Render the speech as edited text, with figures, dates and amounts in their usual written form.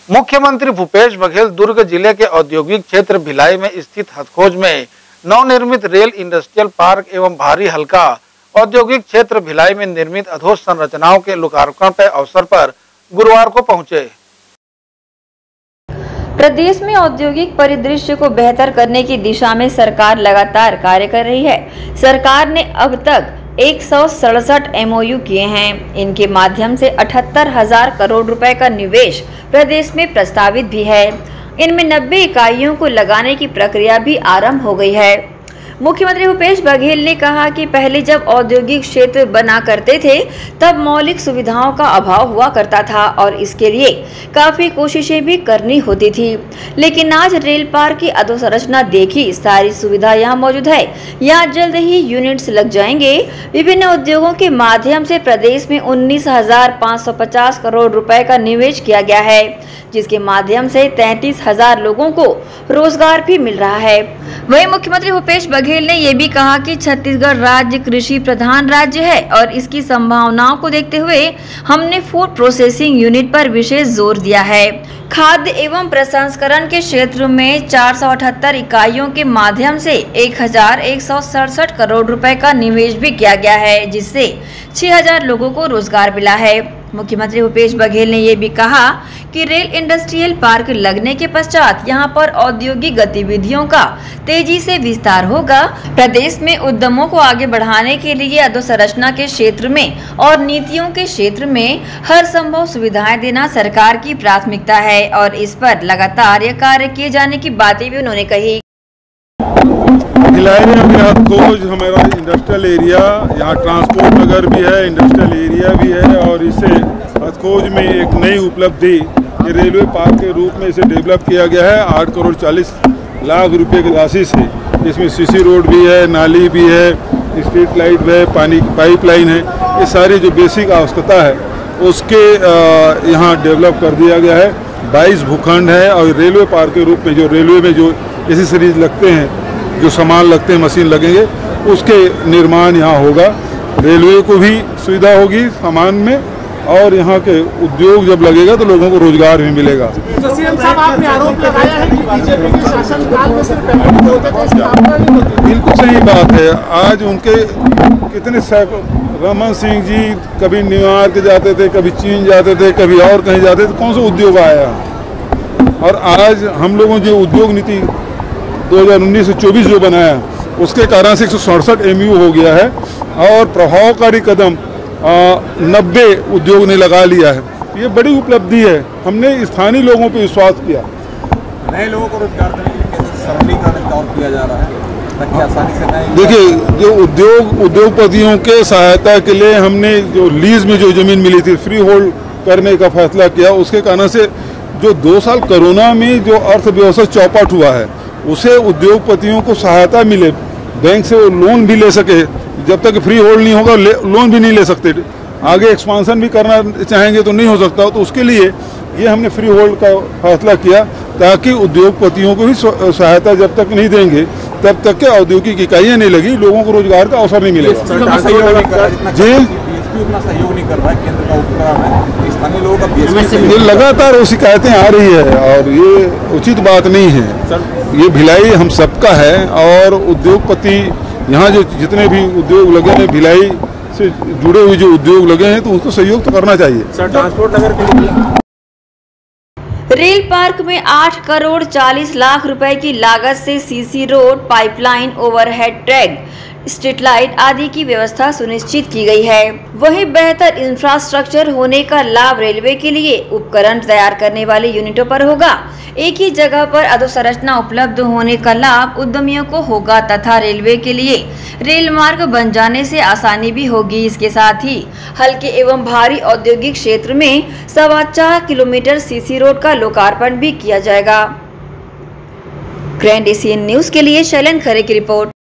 मुख्यमंत्री भूपेश बघेल दुर्ग जिले के औद्योगिक क्षेत्र भिलाई में स्थित हथखोज में नवनिर्मित रेल इंडस्ट्रियल पार्क एवं भारी हल्का औद्योगिक क्षेत्र भिलाई में निर्मित अधोसंरचनाओं के लोकार्पण के अवसर पर गुरुवार को पहुंचे। प्रदेश में औद्योगिक परिदृश्य को बेहतर करने की दिशा में सरकार लगातार कार्य कर रही है। सरकार ने अब तक 167 MOU किए हैं। इनके माध्यम से 78,000 करोड़ रुपए का निवेश प्रदेश में प्रस्तावित भी है। इनमें 90 इकाइयों को लगाने की प्रक्रिया भी आरंभ हो गई है। मुख्यमंत्री भूपेश बघेल ने कहा कि पहले जब औद्योगिक क्षेत्र बना करते थे तब मौलिक सुविधाओं का अभाव हुआ करता था और इसके लिए काफी कोशिशें भी करनी होती थी, लेकिन आज रेल पार्क की अधोसंरचना देखी, सारी सुविधा यहाँ मौजूद है। यहाँ जल्द ही यूनिट्स लग जाएंगे। विभिन्न उद्योगों के माध्यम से प्रदेश में 19,550 करोड़ रुपए का निवेश किया गया है, जिसके माध्यम से 33,000 लोगों को रोजगार भी मिल रहा है। वहीं मुख्यमंत्री भूपेश बघेल ने यह भी कहा कि छत्तीसगढ़ राज्य कृषि प्रधान राज्य है और इसकी संभावनाओं को देखते हुए हमने फूड प्रोसेसिंग यूनिट पर विशेष जोर दिया है। खाद्य एवं प्रसंस्करण के क्षेत्र में 478 इकाइयों के माध्यम से 1,167 करोड़ रुपए का निवेश भी किया गया है, जिससे 6,000 लोगों को रोजगार मिला है। मुख्यमंत्री भूपेश बघेल ने यह भी कहा कि रेल इंडस्ट्रियल पार्क लगने के पश्चात यहां पर औद्योगिक गतिविधियों का तेजी से विस्तार होगा। प्रदेश में उद्यमों को आगे बढ़ाने के लिए अधोसंरचना के क्षेत्र में और नीतियों के क्षेत्र में हर संभव सुविधाएं देना सरकार की प्राथमिकता है और इस पर लगातार यह कार्य किए जाने की बातें भी उन्होंने कही। भिलाई में अभी हथखोज हमारा इंडस्ट्रियल एरिया, यहाँ ट्रांसपोर्ट नगर भी है, इंडस्ट्रियल एरिया भी है और इसे हथखोज में एक नई उपलब्धि रेलवे पार्क के रूप में इसे डेवलप किया गया है 8 करोड़ 40 लाख रुपए की राशि से। इसमें सीसी रोड भी है, नाली भी है, स्ट्रीट लाइट भी है, पानी की पाइपलाइन है। ये सारी जो बेसिक आवश्यकता है उसके यहाँ डेवलप कर दिया गया है। 22 भूखंड है और रेलवे पार्क के रूप में जो रेलवे में जो एसेसरीज लगते हैं, जो सामान लगते हैं, मशीन लगेंगे, उसके निर्माण यहाँ होगा। रेलवे को भी सुविधा होगी सामान में और यहाँ के उद्योग जब लगेगा तो लोगों को रोजगार भी मिलेगा। तो सीएम साहब, आपने आरोप लगाया है कि बीजेपी के शासनकाल में सिर्फ पेमेंट होते थे, इसकी आपदा नहीं होती। बिल्कुल सही बात है। आज उनके कितने रमन सिंह जी कभी न्यूयॉर्क जाते थे, कभी चीन जाते थे, कभी और कहीं जाते थे, कौन सा उद्योग आया। और आज हम लोगों जो उद्योग नीति 2019 से 24 जो बनाया उसके कारण से 167 MOU हो गया है और प्रभावकारी कदम 90 उद्योग ने लगा लिया है। ये बड़ी उपलब्धि है। हमने स्थानीय लोगों पे विश्वास किया। नए लोगों को रोजगार देने के लिए कैसे सरलीकरण और किया जा रहा है ताकि आसानी से नए। देखिए, जो उद्योगपतियों के सहायता के लिए हमने जो लीज में जो जमीन मिली थी फ्री होल्ड करने का फैसला किया। उसके कारण से जो 2 साल कोरोना में जो अर्थव्यवस्था चौपट हुआ है उसे उद्योगपतियों को सहायता मिले, बैंक से वो लोन भी ले सके। जब तक फ्री होल्ड नहीं होगा लोन भी नहीं ले सकते। आगे एक्सपांसन भी करना चाहेंगे तो नहीं हो सकता। तो उसके लिए ये हमने फ्री होल्ड का फैसला किया ताकि उद्योगपतियों को भी सहायता जब तक नहीं देंगे तब तक के औद्योगिक इकाइयाँ नहीं लगी, लोगों को रोजगार का अवसर नहीं मिलेगा। जी, उतना सहयोग नहीं कर रहा है केंद्र का उपक्रम है, स्थानीय लोगों का ये लगातार वो शिकायतें आ रही है और ये उचित बात नहीं है। ये भिलाई हम सबका है और उद्योगपति यहाँ जो जितने भी उद्योग लगे हैं, भिलाई से जुड़े हुए जो उद्योग लगे हैं, तो उसको सहयोग तो करना चाहिए। सर, ट्रांसपोर्ट नगर के लिए रेल पार्क में 8 करोड़ 40 लाख रुपए की लागत से CC road, pipeline, overhead track, street light आदि की व्यवस्था सुनिश्चित की गई है। वहीं बेहतर इंफ्रास्ट्रक्चर होने का लाभ रेलवे के लिए उपकरण तैयार करने वाले यूनिटों पर होगा। एक ही जगह पर अधोसंरचना उपलब्ध होने का लाभ उद्यमियों को होगा तथा रेलवे के लिए रेल मार्ग बन जाने से आसानी भी होगी। इसके साथ ही हल्के एवं भारी औद्योगिक क्षेत्र में 4.25 किलोमीटर सीसी रोड का लोकार्पण भी किया जाएगा। ग्रैंड एशियन न्यूज के लिए शैलन खरे की रिपोर्ट।